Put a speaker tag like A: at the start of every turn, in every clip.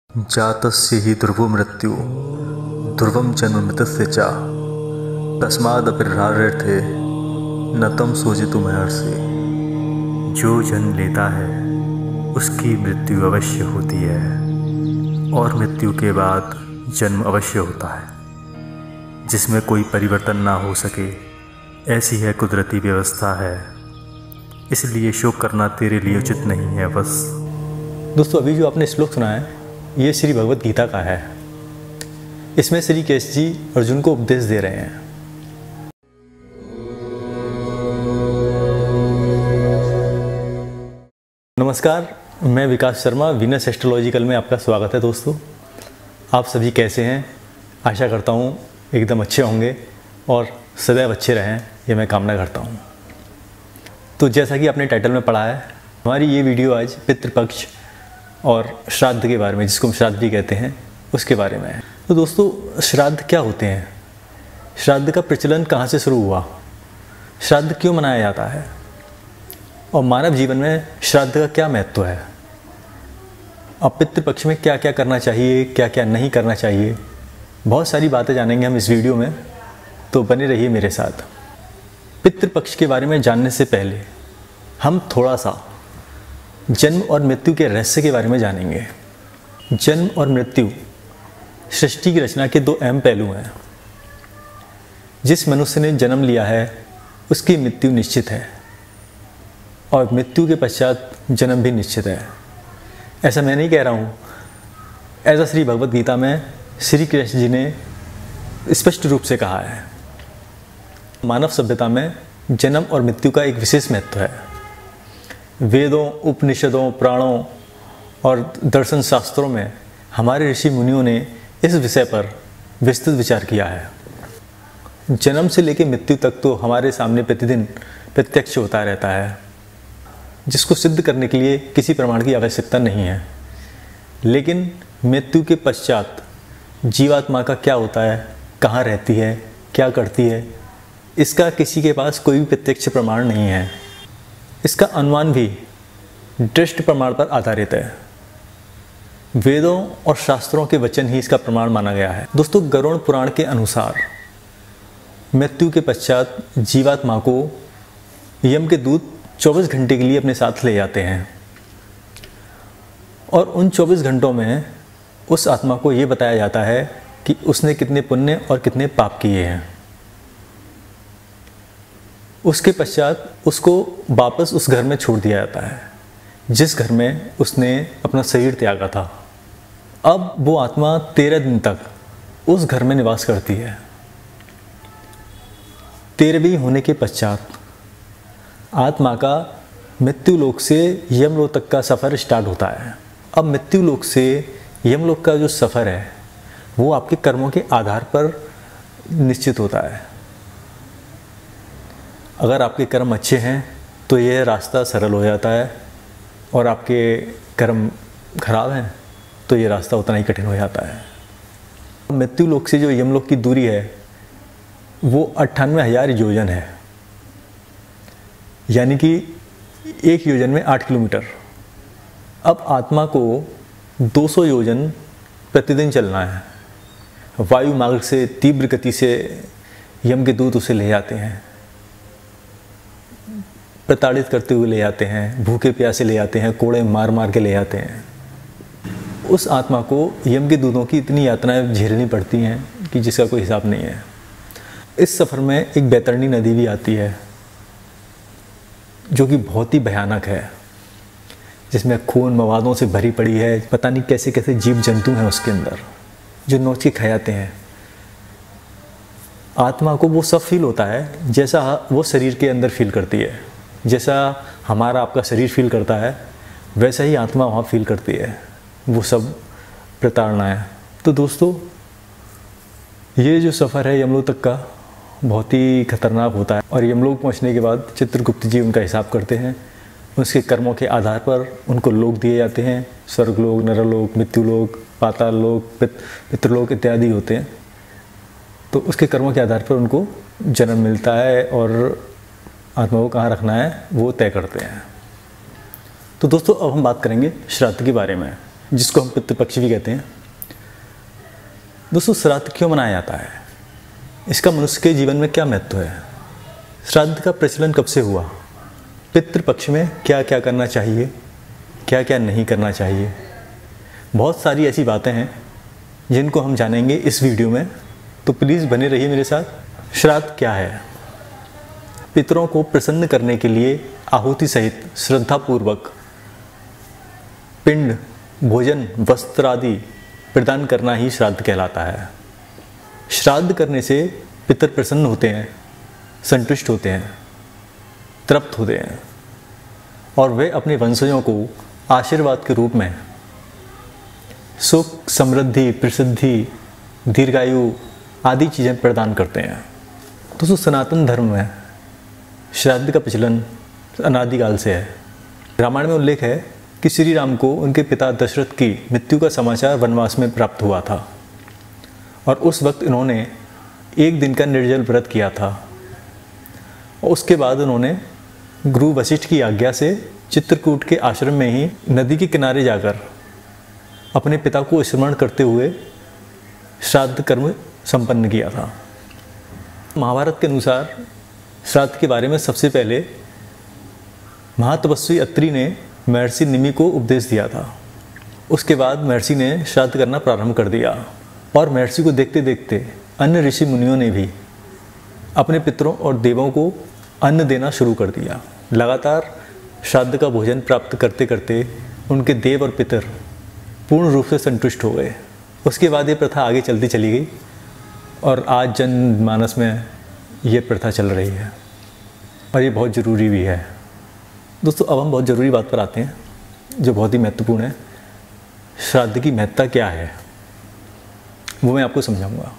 A: जातस्य हि ध्रुवो मृत्यु ध्रुवं जन्म मृतस्य च तस्मादपरिहार्थे न तं शोचितुमर्हसि। जो जन्म लेता है उसकी मृत्यु अवश्य होती है और मृत्यु के बाद जन्म अवश्य होता है जिसमें कोई परिवर्तन ना हो सके। ऐसी है कुदरती व्यवस्था है, इसलिए शोक करना तेरे लिए उचित नहीं है। बस
B: दोस्तों, अभी जो आपने श्लोक सुना है ये श्री भगवत गीता का है। इसमें श्री कृष्ण जी अर्जुन को उपदेश दे रहे हैं। नमस्कार, मैं विकास शर्मा, वीनस एस्ट्रोलॉजिकल में आपका स्वागत है। दोस्तों, आप सभी कैसे हैं? आशा करता हूँ एकदम अच्छे होंगे और सदैव अच्छे रहें, ये मैं कामना करता हूँ। तो जैसा कि आपने टाइटल में पढ़ा है, हमारी ये वीडियो आज पितृपक्ष और श्राद्ध के बारे में, जिसको हम श्राद्ध भी कहते हैं, उसके बारे में है। तो दोस्तों, श्राद्ध क्या होते हैं? श्राद्ध का प्रचलन कहाँ से शुरू हुआ? श्राद्ध क्यों मनाया जाता है? और मानव जीवन में श्राद्ध का क्या महत्व है? अब पितृपक्ष में क्या क्या करना चाहिए, क्या क्या नहीं करना चाहिए, बहुत सारी बातें जानेंगे हम इस वीडियो में, तो बने रहिए मेरे साथ। पितृपक्ष के बारे में जानने से पहले हम थोड़ा सा जन्म और मृत्यु के रहस्य के बारे में जानेंगे। जन्म और मृत्यु सृष्टि की रचना के दो अहम पहलू हैं। जिस मनुष्य ने जन्म लिया है उसकी मृत्यु निश्चित है और मृत्यु के पश्चात जन्म भी निश्चित है। ऐसा मैं नहीं कह रहा हूँ, ऐसा श्री भगवत गीता में श्री कृष्ण जी ने स्पष्ट रूप से कहा है। मानव सभ्यता में जन्म और मृत्यु का एक विशेष महत्व है। वेदों, उपनिषदों, पुराणों और दर्शन शास्त्रों में हमारे ऋषि मुनियों ने इस विषय पर विस्तृत विचार किया है। जन्म से लेकर मृत्यु तक तो हमारे सामने प्रतिदिन प्रत्यक्ष होता रहता है, जिसको सिद्ध करने के लिए किसी प्रमाण की आवश्यकता नहीं है। लेकिन मृत्यु के पश्चात जीवात्मा का क्या होता है, कहाँ रहती है, क्या करती है, इसका किसी के पास कोई भी प्रत्यक्ष प्रमाण नहीं है। इसका अनुमान भी दृष्ट प्रमाण पर आधारित है। वेदों और शास्त्रों के वचन ही इसका प्रमाण माना गया है। दोस्तों, गरुड़ पुराण के अनुसार मृत्यु के पश्चात जीवात्मा को यम के दूत 24 घंटे के लिए अपने साथ ले जाते हैं और उन 24 घंटों में उस आत्मा को ये बताया जाता है कि उसने कितने पुण्य और कितने पाप किए हैं। उसके पश्चात उसको वापस उस घर में छोड़ दिया जाता है जिस घर में उसने अपना शरीर त्यागा था। अब वो आत्मा 13 दिन तक उस घर में निवास करती है। 13वीं होने के पश्चात आत्मा का मृत्यु लोक से यमलोक तक का सफ़र स्टार्ट होता है। अब मृत्यु लोक से यमलोक का जो सफ़र है वो आपके कर्मों के आधार पर निश्चित होता है। अगर आपके कर्म अच्छे हैं तो यह रास्ता सरल हो जाता है और आपके कर्म खराब हैं तो ये रास्ता उतना ही कठिन हो जाता है। मृत्यु लोक से जो यमलोक की दूरी है वो 98,000 योजन है, यानी कि एक योजन में 8 किलोमीटर। अब आत्मा को 200 योजन प्रतिदिन चलना है। वायु मार्ग से तीव्र गति से यम के दूत उसे ले जाते हैं, प्रताड़ित करते हुए ले जाते हैं, भूखे प्यासे ले जाते हैं, कोड़े मार मार के ले जाते हैं। उस आत्मा को यम के दूतों की इतनी यातनाएं झेलनी पड़ती हैं कि जिसका कोई हिसाब नहीं है। इस सफ़र में एक बैतरणी नदी भी आती है जो कि बहुत ही भयानक है, जिसमें खून मवादों से भरी पड़ी है। पता नहीं कैसे कैसे जीव जंतु हैं उसके अंदर जो नोच के खा जाते हैं। आत्मा को वो सब फील होता है जैसा वो शरीर के अंदर फील करती है। जैसा हमारा आपका शरीर फील करता है वैसा ही आत्मा वहाँ फील करती है। वो सब प्रताड़ना है। तो दोस्तों, ये जो सफ़र है यमलोक तक का बहुत ही खतरनाक होता है और यमलोक पहुँचने के बाद चित्रगुप्त जी उनका हिसाब करते हैं। उसके कर्मों के आधार पर उनको लोक दिए जाते हैं। स्वर्गलोक, नरलोक, मृत्युलोक, पाताल लोक, पितृलोक इत्यादि होते हैं। तो उसके कर्मों के आधार पर उनको जन्म मिलता है और आत्मा को कहाँ रखना है वो तय करते हैं। तो दोस्तों, अब हम बात करेंगे श्राद्ध के बारे में। जिसको हम पितृपक्ष भी कहते हैं। दोस्तों, श्राद्ध क्यों मनाया जाता है? इसका मनुष्य के जीवन में क्या महत्व है? श्राद्ध का प्रचलन कब से हुआ? पितृपक्ष में क्या क्या करना चाहिए, क्या क्या नहीं करना चाहिए? बहुत सारी ऐसी बातें हैं जिनको हम जानेंगे इस वीडियो में, तो प्लीज़ बने रहिए मेरे साथ। श्राद्ध क्या है? पितरों को प्रसन्न करने के लिए आहुति सहित श्रद्धापूर्वक पिंड, भोजन, वस्त्र आदि प्रदान करना ही श्राद्ध कहलाता है। श्राद्ध करने से पितर प्रसन्न होते हैं, संतुष्ट होते हैं, तृप्त होते हैं और वे अपने वंशजों को आशीर्वाद के रूप में सुख, समृद्धि, प्रसिद्धि, दीर्घायु आदि चीज़ें प्रदान करते हैं। तो सनातन धर्म में श्राद्ध का प्रचलन अनादिकाल से है। रामायण में उल्लेख है कि श्री राम को उनके पिता दशरथ की मृत्यु का समाचार वनवास में प्राप्त हुआ था और उस वक्त इन्होंने एक दिन का निर्जल व्रत किया था। और उसके बाद उन्होंने गुरु वशिष्ठ की आज्ञा से चित्रकूट के आश्रम में ही नदी के किनारे जाकर अपने पिता को स्मरण करते हुए श्राद्ध कर्म संपन्न किया था। महाभारत के अनुसार श्राद्ध के बारे में सबसे पहले महातपस्वी अत्रि ने महर्षि निमि को उपदेश दिया था। उसके बाद महर्षि ने श्राद्ध करना प्रारंभ कर दिया और महर्षि को देखते देखते अन्य ऋषि मुनियों ने भी अपने पितरों और देवों को अन्न देना शुरू कर दिया। लगातार श्राद्ध का भोजन प्राप्त करते करते उनके देव और पितर पूर्ण रूप से संतुष्ट हो गए। उसके बाद ये प्रथा आगे चलती चली गई और आज जनमानस में ये प्रथा चल रही है और ये बहुत ज़रूरी भी है। दोस्तों, अब हम बहुत ज़रूरी बात पर आते हैं जो बहुत ही महत्वपूर्ण है। श्राद्ध की महत्ता क्या है वो मैं आपको समझाऊंगा।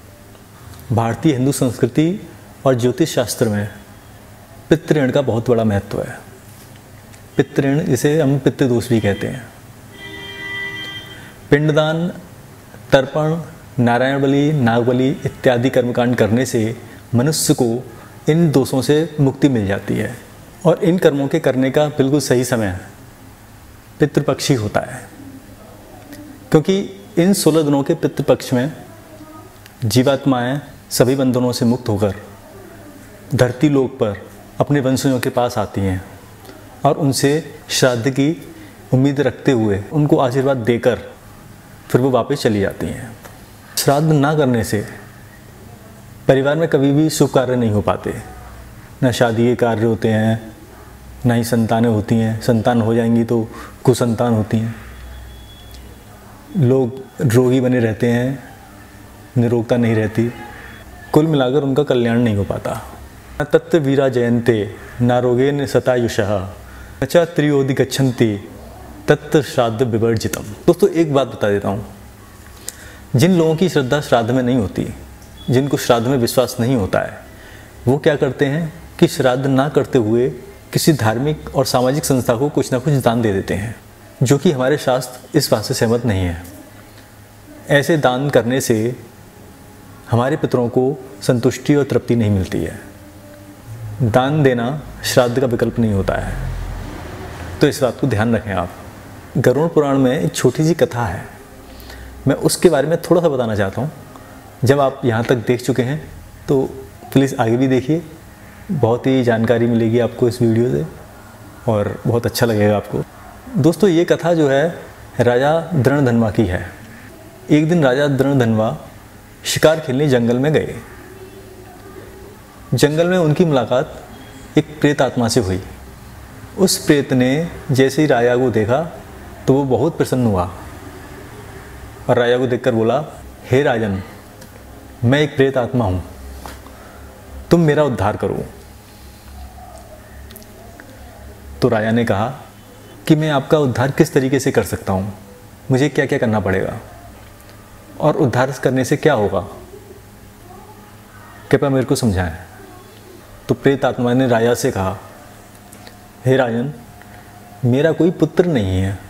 B: भारतीय हिंदू संस्कृति और ज्योतिष शास्त्र में पितृऋण का बहुत बड़ा महत्व है। पितृऋण, जिसे हम पितृदोष भी कहते हैं। पिंडदान, तर्पण, नारायण बलि, नागबलि इत्यादि कर्मकांड करने से मनुष्य को इन दोषों से मुक्ति मिल जाती है और इन कर्मों के करने का बिल्कुल सही समय पितृपक्ष ही होता है, क्योंकि इन 16 दिनों के पितृपक्ष में जीवात्माएं सभी बंधनों से मुक्त होकर धरती लोक पर अपने वंशजों के पास आती हैं और उनसे श्राद्ध की उम्मीद रखते हुए उनको आशीर्वाद देकर फिर वो वापस चली जाती हैं। श्राद्ध ना करने से परिवार में कभी भी शुभ कार्य नहीं हो पाते। ना शादी के कार्य होते हैं, ना ही संतानें होती हैं। संतान हो जाएंगी तो कुसंतान होती हैं। लोग रोगी बने रहते हैं, निरोगता नहीं रहती। कुल मिलाकर उनका कल्याण नहीं हो पाता। न तत्व वीरा जयन्ते न रोगेन शतायुषः न च त्रियोदि गच्छन्ति तत्व श्राद्ध विवर्जितम। दोस्तों, एक बात बता देता हूँ। जिन लोगों की श्रद्धा श्राद्ध में नहीं होती, जिनको श्राद्ध में विश्वास नहीं होता है, वो क्या करते हैं कि श्राद्ध ना करते हुए किसी धार्मिक और सामाजिक संस्था को कुछ ना कुछ दान दे देते हैं, जो कि हमारे शास्त्र इस बात से सहमत नहीं है। ऐसे दान करने से हमारे पितरों को संतुष्टि और तृप्ति नहीं मिलती है। दान देना श्राद्ध का विकल्प नहीं होता है, तो इस बात को ध्यान रखें आप। गरुड़ पुराण में एक छोटी सी कथा है, मैं उसके बारे में थोड़ा सा बताना चाहता हूँ। जब आप यहाँ तक देख चुके हैं तो प्लीज़ आगे भी देखिए, बहुत ही जानकारी मिलेगी आपको इस वीडियो से और बहुत अच्छा लगेगा आपको। दोस्तों, ये कथा जो है राजा दृणधन्वा की है। एक दिन राजा दृणधन्वा शिकार खेलने जंगल में गए। जंगल में उनकी मुलाकात एक प्रेत आत्मा से हुई। उस प्रेत ने जैसे ही राजा को देखा तो वो बहुत प्रसन्न हुआ और राजा को देखकर बोला, हे राजन, मैं एक प्रेत आत्मा हूँ, तुम मेरा उद्धार करो। तो राजा ने कहा कि मैं आपका उद्धार किस तरीके से कर सकता हूँ, मुझे क्या क्या करना पड़ेगा और उद्धार करने से क्या होगा, कृपया मेरे को समझाएं। तो प्रेत आत्मा ने राजा से कहा, हे राजन, मेरा कोई पुत्र नहीं है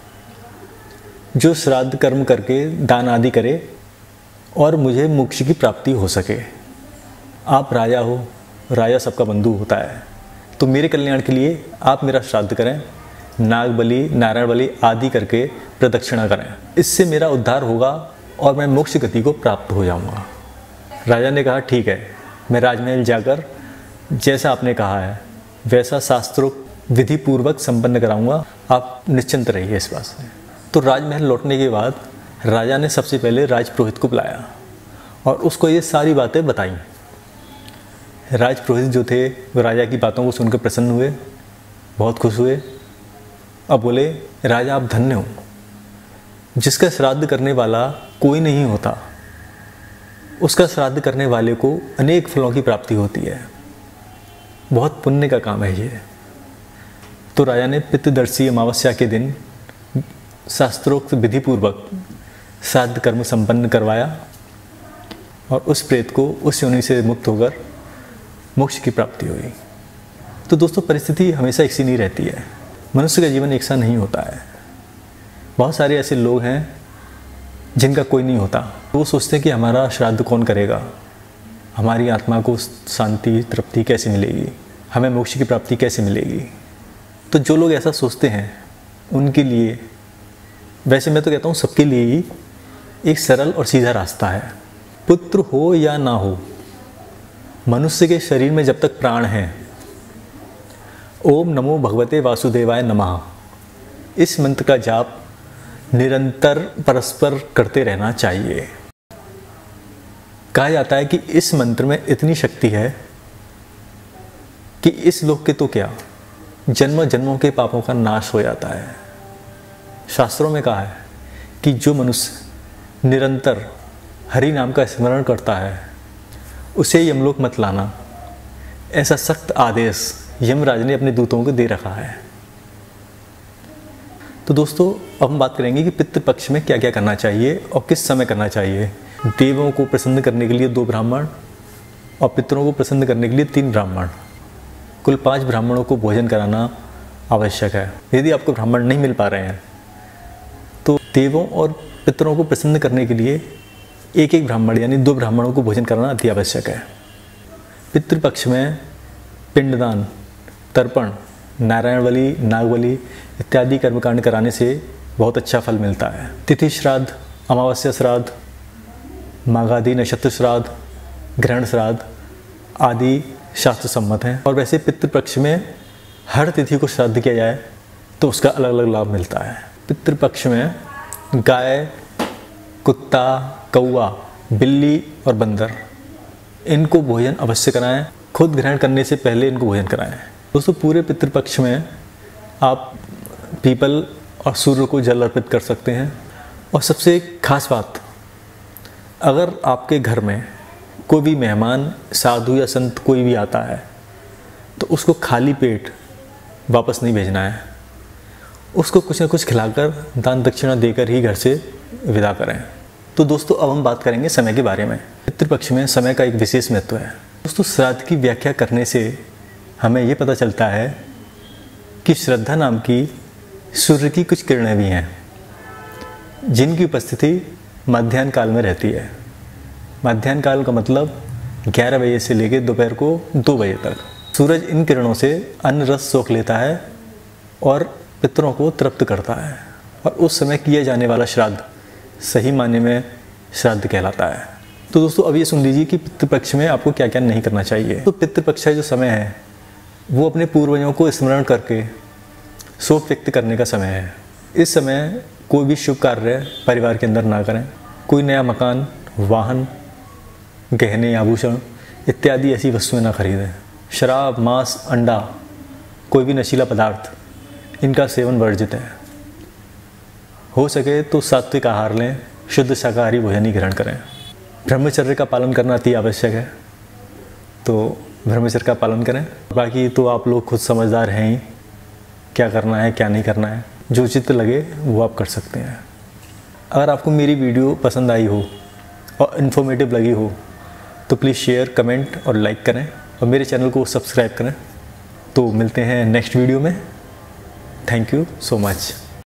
B: जो श्राद्ध कर्म करके दान आदि करे और मुझे मोक्ष की प्राप्ति हो सके। आप राजा हो, राजा सबका बंधु होता है, तो मेरे कल्याण के लिए आप मेरा श्राद्ध करें, नाग बलि, नारायण बलि आदि करके प्रदक्षिणा करें। इससे मेरा उद्धार होगा और मैं मोक्ष गति को प्राप्त हो जाऊंगा। राजा ने कहा ठीक है, मैं राजमहल जाकर जैसा आपने कहा है वैसा शास्त्रोक्त विधि पूर्वक संपन्न कराऊंगा, आप निश्चिंत रहिए इस बात से। तो राजमहल लौटने के बाद राजा ने सबसे पहले राजपुरोहित को बुलाया और उसको ये सारी बातें बताई। राजपुरोहित जो थे वो राजा की बातों को सुनकर प्रसन्न हुए, बहुत खुश हुए। अब बोले, राजा आप धन्य हो, जिसका श्राद्ध करने वाला कोई नहीं होता उसका श्राद्ध करने वाले को अनेक फलों की प्राप्ति होती है, बहुत पुण्य का काम है ये। तो राजा ने पितृदर्शी अमावस्या के दिन शास्त्रोक्त विधि पूर्वक श्राद्ध कर्म संपन्न करवाया और उस प्रेत को उस योनि से मुक्त होकर मोक्ष की प्राप्ति हुई। तो दोस्तों, परिस्थिति हमेशा एक सी नहीं रहती है, मनुष्य का जीवन एक सा नहीं होता है। बहुत सारे ऐसे लोग हैं जिनका कोई नहीं होता, वो सोचते हैं कि हमारा श्राद्ध कौन करेगा, हमारी आत्मा को शांति तृप्ति कैसे मिलेगी, हमें मोक्ष की प्राप्ति कैसे मिलेगी। तो जो लोग ऐसा सोचते हैं उनके लिए, वैसे मैं तो कहता हूँ सबके लिए ही एक सरल और सीधा रास्ता है। पुत्र हो या ना हो, मनुष्य के शरीर में जब तक प्राण है, ओम नमो भगवते वासुदेवाय नमः, इस मंत्र का जाप निरंतर परस्पर करते रहना चाहिए। कहा जाता है कि इस मंत्र में इतनी शक्ति है कि इस लोक के तो क्या, जन्म जन्मों के पापों का नाश हो जाता है। शास्त्रों में कहा है कि जो मनुष्य निरंतर हरि नाम का स्मरण करता है उसे यमलोक मत लाना, ऐसा सख्त आदेश यमराज ने अपने दूतों को दे रखा है। तो दोस्तों, अब हम बात करेंगे कि पितृपक्ष में क्या क्या करना चाहिए और किस समय करना चाहिए। देवों को प्रसन्न करने के लिए 2 ब्राह्मण और पितरों को प्रसन्न करने के लिए 3 ब्राह्मण, कुल 5 ब्राह्मणों को भोजन कराना आवश्यक है। यदि आपको ब्राह्मण नहीं मिल पा रहे हैं तो देवों और पितरों को प्रसन्न करने के लिए 1-1 ब्राह्मण यानी 2 ब्राह्मणों को भोजन कराना अति आवश्यक है। पितृपक्ष में पिंडदान, तर्पण, नारायण बलि, नाग बलि इत्यादि कर्मकांड कराने से बहुत अच्छा फल मिलता है। तिथि श्राद्ध, अमावस्या श्राद्ध, माघादि नक्षत्र श्राद्ध, ग्रहण श्राद्ध आदि शास्त्र सम्मत हैं। और वैसे पितृपक्ष में हर तिथि को श्राद्ध किया जाए तो उसका अलग अलग लाभ मिलता है। पितृपक्ष में गाय, कुत्ता, कौवा, बिल्ली और बंदर, इनको भोजन अवश्य कराएं। खुद ग्रहण करने से पहले इनको भोजन कराएं। दोस्तों, पूरे पितृपक्ष में आप पीपल और सूर्य को जल अर्पित कर सकते हैं। और सबसे खास बात, अगर आपके घर में कोई भी मेहमान, साधु या संत कोई भी आता है तो उसको खाली पेट वापस नहीं भेजना है, उसको कुछ ना कुछ खिलाकर दान दक्षिणा देकर ही घर से विदा करें। तो दोस्तों, अब हम बात करेंगे समय के बारे में। पितृपक्ष में समय का एक विशेष महत्व है। दोस्तों, श्राद्ध की व्याख्या करने से हमें ये पता चलता है कि श्रद्धा नाम की सूर्य की कुछ किरणें भी हैं जिनकी उपस्थिति मध्याह्न काल में रहती है। मध्याह्न काल का मतलब 11 बजे से लेकर दोपहर को 2 बजे तक। सूरज इन किरणों से अन्न रस सोख लेता है और पितरों को तृप्त करता है, और उस समय किया जाने वाला श्राद्ध सही मायने में श्राद्ध कहलाता है। तो दोस्तों, अब ये सुन लीजिए कि पितृपक्ष में आपको क्या क्या नहीं करना चाहिए। तो पितृपक्ष का जो समय है वो अपने पूर्वजों को स्मरण करके शोक व्यक्त करने का समय है। इस समय कोई भी शुभ कार्य परिवार के अंदर ना करें। कोई नया मकान, वाहन, गहने, आभूषण इत्यादि ऐसी वस्तुएं ना खरीदें। शराब, मांस, अंडा, कोई भी नशीला पदार्थ, इनका सेवन वर्जित है। हो सके तो सात्विक आहार लें, शुद्ध शाकाहारी भोजन ही ग्रहण करें। ब्रह्मचर्य का पालन करना अति आवश्यक है, तो ब्रह्मचर्य का पालन करें। बाकी तो आप लोग खुद समझदार हैं ही, क्या करना है क्या नहीं करना है, जो उचित लगे वो आप कर सकते हैं। अगर आपको मेरी वीडियो पसंद आई हो और इन्फॉर्मेटिव लगी हो तो प्लीज़ शेयर, कमेंट और लाइक करें और मेरे चैनल को सब्सक्राइब करें। तो मिलते हैं नेक्स्ट वीडियो में। Thank you so much.